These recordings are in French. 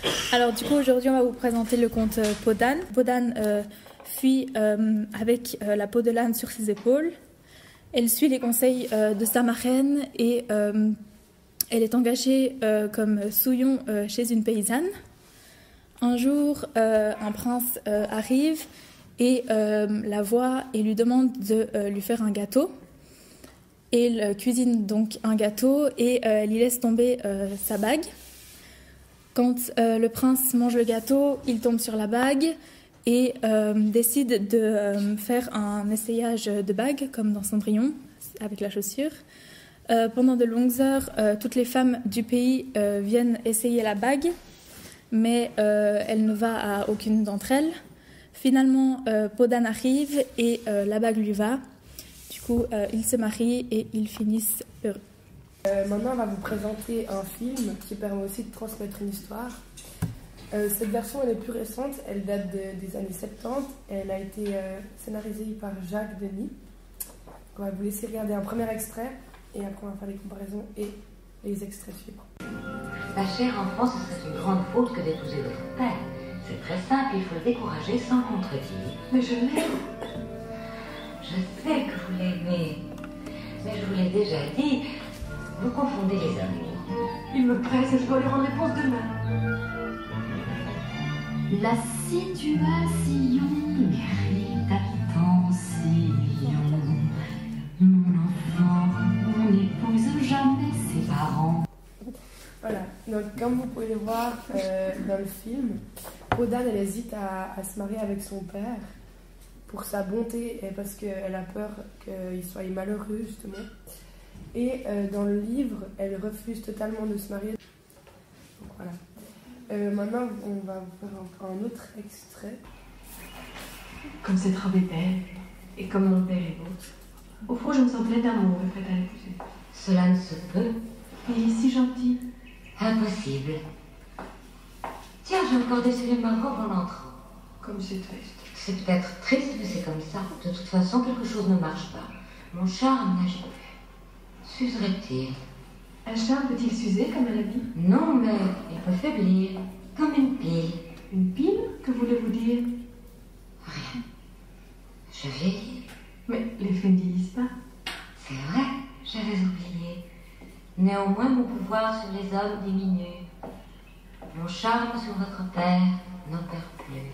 Alors du coup aujourd'hui on va vous présenter le conte Podane. Podane fuit avec la peau de l'âne sur ses épaules. Elle suit les conseils de sa marraine et elle est engagée comme souillon chez une paysanne. Un jour un prince arrive et la voit et lui demande de lui faire un gâteau. Elle cuisine donc un gâteau et elle y laisse tomber sa bague. Quand le prince mange le gâteau, il tombe sur la bague et décide de faire un essayage de bague, comme dans Cendrillon, avec la chaussure. Pendant de longues heures, toutes les femmes du pays viennent essayer la bague, mais elle ne va à aucune d'entre elles. Finalement, Podane arrive et la bague lui va. Du coup, ils se marient et ils finissent heureux. Maintenant, on va vous présenter un film qui permet aussi de transmettre une histoire. Cette version, elle est plus récente, elle date des années 70. Elle a été scénarisée par Jacques Denis. On va vous laisser regarder un premier extrait et après on va faire les comparaisons et les extraits suivants. Ma chère enfant, ce serait une grande faute que d'épouser votre père. C'est très simple, il faut le décourager sans contredire. Mais je l'aime. Je sais que vous l'aimez, mais je vous l'ai déjà dit, vous confondez les amours. Il me presse et je dois lui rendre réponse demain. La situation mérite attention. Mon enfant, on n'épouse jamais ses parents. Voilà, donc comme vous pouvez le voir dans le film, Podane elle hésite à se marier avec son père pour sa bonté et parce qu'elle a peur qu'il soit malheureux justement. Et dans le livre, elle refuse totalement de se marier. Donc voilà. Maintenant, on va vous faire un autre extrait. Comme cette robe est belle et comme mon père est beau. Au fond, je me sens pleine d'amour et prête à l'épouser. Cela ne se peut. Et si gentil. Impossible. Tiens, j'ai encore décelé ma robe en entrant. Comme c'est triste. C'est peut-être triste, mais c'est comme ça. De toute façon, quelque chose ne marche pas. Mon charme n'agit plus. S'userait-il? Un charme peut-il s'user comme un habit? Non, mais il peut faiblir, comme une pile. Une pile? Que voulez-vous dire? Rien. Je vieillis. Mais les faits ne vieillissent pas. C'est vrai, j'avais oublié. Néanmoins, mon pouvoir sur les hommes diminue. Mon charme sur votre père n'opère plus.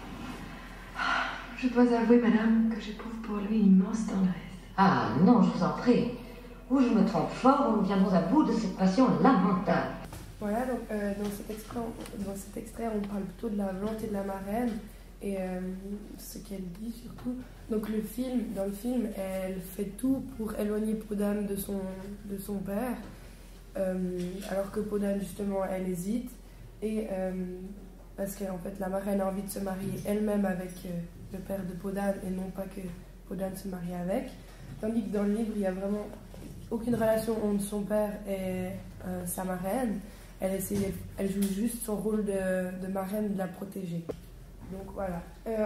Je dois avouer, madame, que j'éprouve pour lui une immense tendresse. Ah non, je vous en prie. Ou je me trompe fort, ou nous viendrons à bout de cette passion lamentable. Voilà, donc dans cet extrait, on parle plutôt de la volonté de la marraine et ce qu'elle dit surtout. Donc dans le film, elle fait tout pour éloigner Podane de son père, alors que Podane justement, elle hésite et parce qu'en fait la marraine a envie de se marier elle-même avec le père de Podane et non pas que Podane se marie avec. Tandis que dans le livre, il n'y a vraiment aucune relation entre son père et sa marraine. Elle joue juste son rôle de marraine, de la protéger. Donc voilà.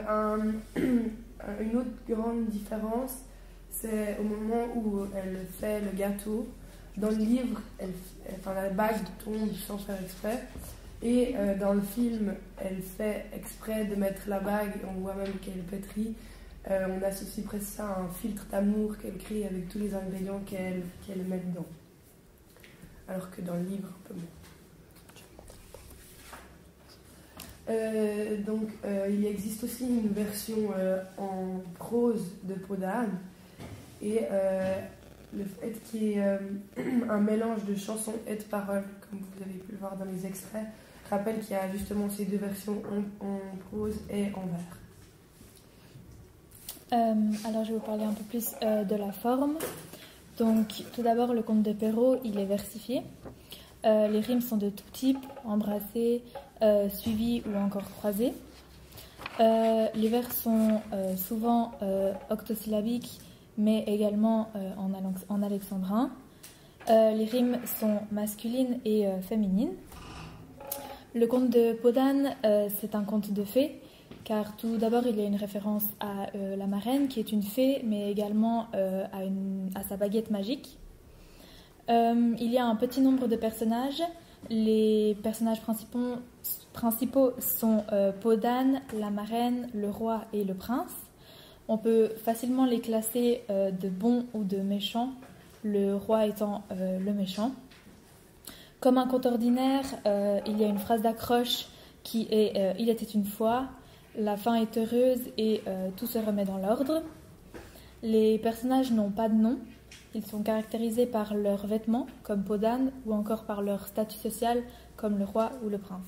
Une autre grande différence, c'est au moment où elle fait le gâteau. Dans le livre, la bague tombe sans faire exprès. Et dans le film, elle fait exprès de mettre la bague, on voit même qu'elle pétrit. On associe presque ça à un filtre d'amour qu'elle crée avec tous les ingrédients qu'elle met dedans. Alors que dans le livre, un peu moins. Il existe aussi une version en prose de Podane. Et le fait qu'il y ait un mélange de chansons et de paroles, comme vous avez pu le voir dans les extraits, rappelle qu'il y a justement ces deux versions en prose et en vers. Alors je vais vous parler un peu plus de la forme. Donc tout d'abord le conte de Perrault, il est versifié. Les rimes sont de tout type, embrassées, suivies ou encore croisées. Les vers sont souvent octosyllabiques mais également en alexandrin. Les rimes sont masculines et féminines. Le conte de Podane, c'est un conte de fées. Car tout d'abord, il y a une référence à la marraine, qui est une fée, mais également à sa baguette magique. Il y a un petit nombre de personnages, Les personnages principaux sont Podane, la marraine, le roi et le prince. On peut facilement les classer de bons ou de méchants, le roi étant le méchant. Comme un conte ordinaire, il y a une phrase d'accroche qui est « Il était une fois », la fin est heureuse et tout se remet dans l'ordre. Les personnages n'ont pas de nom. Ils sont caractérisés par leurs vêtements, comme Podane, ou encore par leur statut social, comme le roi ou le prince.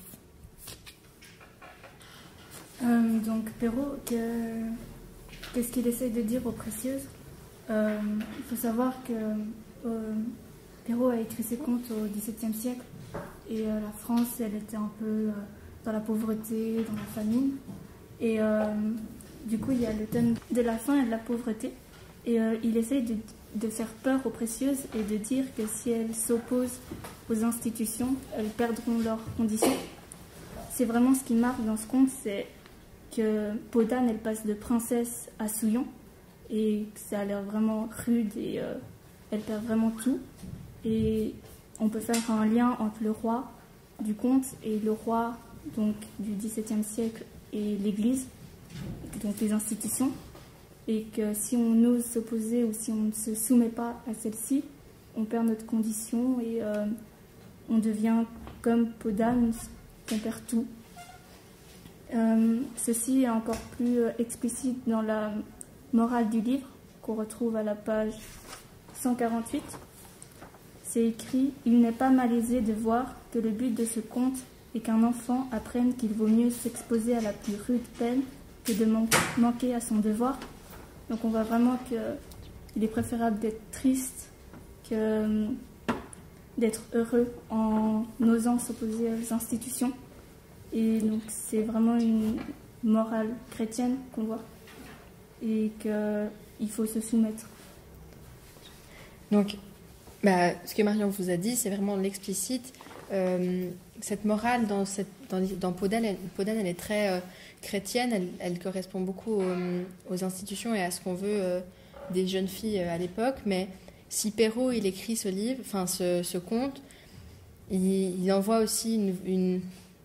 Donc, Perrault, qu'est-ce qu'il essaye de dire aux précieuses? Il faut savoir que Perrault a écrit ses contes au XVIIe siècle, et la France, elle était un peu dans la pauvreté, dans la famine. Et du coup, il y a le thème de la faim et de la pauvreté. Et il essaye de faire peur aux précieuses et de dire que si elles s'opposent aux institutions, elles perdront leurs conditions. C'est vraiment ce qui marque dans ce conte, c'est que Podane, elle passe de princesse à souillon, et ça a l'air vraiment rude, et elle perd vraiment tout. Et on peut faire un lien entre le roi du conte et le roi donc, du XVIIe siècle et l'Église, donc les institutions. Et que si on ose s'opposer ou si on ne se soumet pas à celle-ci, on perd notre condition et on devient comme Podane, on perd tout. Ceci est encore plus explicite dans la morale du livre qu'on retrouve à la page 148. C'est écrit « Il n'est pas malaisé de voir que le but de ce conte est qu'un enfant apprenne qu'il vaut mieux s'exposer à la plus rude peine que de manquer à son devoir. » Donc on voit vraiment qu'il est préférable d'être triste que d'être heureux en osant s'opposer aux institutions. Et donc c'est vraiment une morale chrétienne qu'on voit et qu'il faut se soumettre. Donc, ce que Marion vous a dit, c'est vraiment l'explicite. Cette morale dans Podane, elle est très chrétienne, elle correspond beaucoup aux institutions et à ce qu'on veut des jeunes filles à l'époque. Mais si Perrault il écrit ce livre, enfin ce conte, il envoie aussi une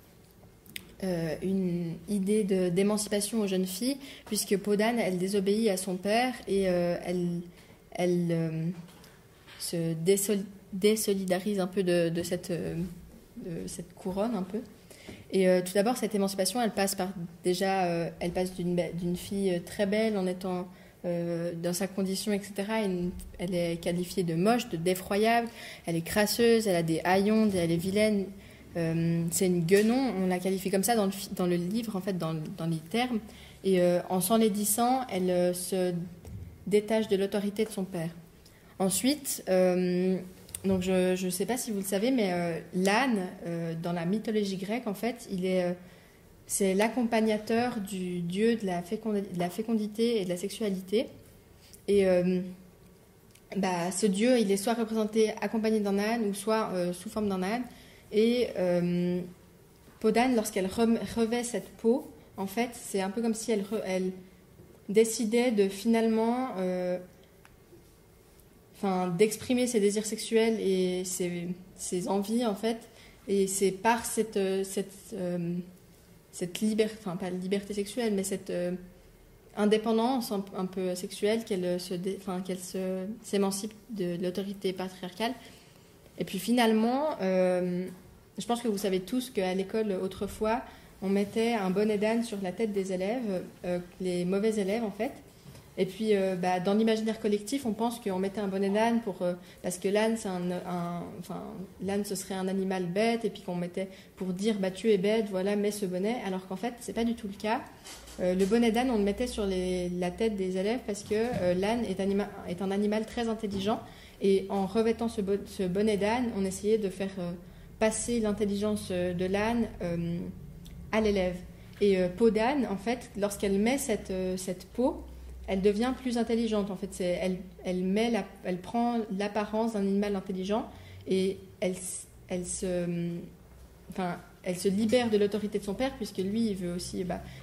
idée d'émancipation aux jeunes filles, puisque Podane elle désobéit à son père et elle se désolidarise un peu de cette couronne un peu. Et tout d'abord, cette émancipation, elle passe d'une fille très belle en étant dans sa condition, etc. Elle est qualifiée de moche, de d'effroyable, elle est crasseuse, elle a des haillons, elle est vilaine, c'est une guenon, on la qualifie comme ça dans le livre, en fait, dans les termes. Et en s'enlaidissant, elle se détache de l'autorité de son père. Ensuite, donc je ne sais pas si vous le savez, mais l'âne, dans la mythologie grecque, en fait, c'est l'accompagnateur du dieu de la fécondité et de la sexualité. Et ce dieu, il est soit représenté accompagné d'un âne ou soit sous forme d'un âne. Et Podane, lorsqu'elle revêt cette peau, en fait, c'est un peu comme si elle décidait de finalement... d'exprimer ses désirs sexuels et ses envies, en fait. Et c'est par cette liberté, enfin pas liberté sexuelle, mais cette indépendance un peu sexuelle qu'elle s'émancipe de l'autorité patriarcale. Et puis finalement, je pense que vous savez tous qu'à l'école, autrefois, on mettait un bonnet d'âne sur la tête des élèves, les mauvais élèves, en fait. Et puis, dans l'imaginaire collectif, on pense qu'on mettait un bonnet d'âne parce que l'âne, l'âne, ce serait un animal bête, et puis qu'on mettait pour dire, tu es bête, voilà, mets ce bonnet, alors qu'en fait, c'est pas du tout le cas. Le bonnet d'âne, on le mettait sur la tête des élèves parce que l'âne est un animal très intelligent, et en revêtant ce bonnet d'âne, on essayait de faire passer l'intelligence de l'âne à l'élève. Et Podane, en fait, lorsqu'elle met cette peau, elle devient plus intelligente. En fait, elle prend l'apparence d'un animal intelligent et elle se libère de l'autorité de son père, puisque lui, il veut aussi,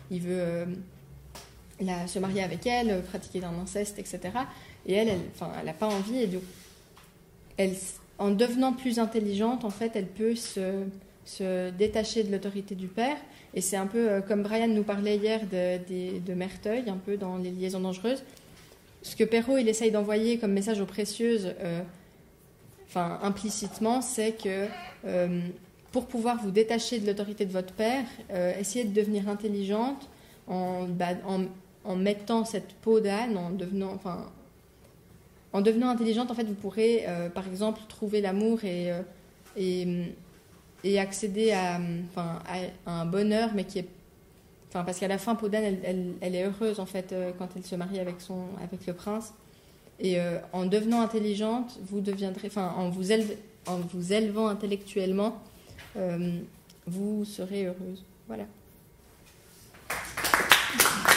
se marier avec elle, pratiquer un inceste, etc. Et elle n'a pas envie, et donc en devenant plus intelligente, en fait, elle peut se détacher de l'autorité du père. Et c'est un peu comme Brian nous parlait hier de Merteuil, un peu dans Les Liaisons dangereuses. Ce que Perrault il essaye d'envoyer comme message aux précieuses, implicitement, c'est que pour pouvoir vous détacher de l'autorité de votre père, essayez de devenir intelligente en mettant cette peau d'âne, en devenant intelligente, en fait, vous pourrez, par exemple, trouver l'amour et accéder à un bonheur, mais qui est... parce qu'à la fin, Peau d'âne, elle est heureuse, en fait, quand elle se marie avec le prince. Et en devenant intelligente, vous deviendrez... en vous élevant intellectuellement, vous serez heureuse. Voilà.